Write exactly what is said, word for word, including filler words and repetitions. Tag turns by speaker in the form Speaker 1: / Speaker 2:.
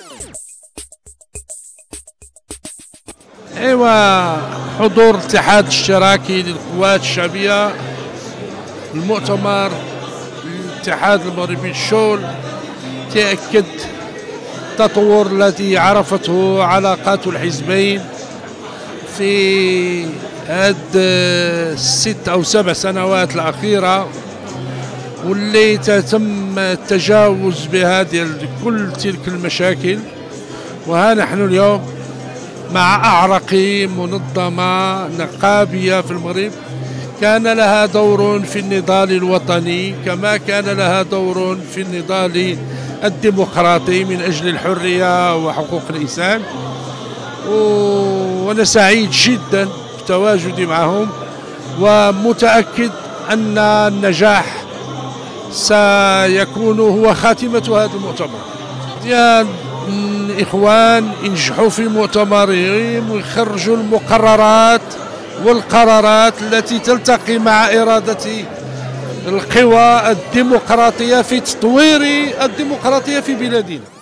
Speaker 1: ايوا حضور الاتحاد الاشتراكي للقوات الشعبيه، المؤتمر الاتحاد المغربي للشغل، تأكد التطور الذي عرفته علاقات الحزبين في هاد الست أو سبع سنوات الأخيرة، واللي تم التجاوز بها ديال كل تلك المشاكل. وها نحن اليوم مع أعرق منظمة نقابية في المغرب كان لها دور في النضال الوطني، كما كان لها دور في النضال الديمقراطي من أجل الحرية وحقوق الإنسان. وأنا سعيد جدا بتواجدي معهم، ومتأكد أن النجاح سيكون هو خاتمة هذا المؤتمر. يا الإخوان ينجحوا في مؤتمرهم ويخرجوا المقررات والقرارات التي تلتقي مع إرادة القوى الديمقراطية في تطوير الديمقراطية في بلادنا.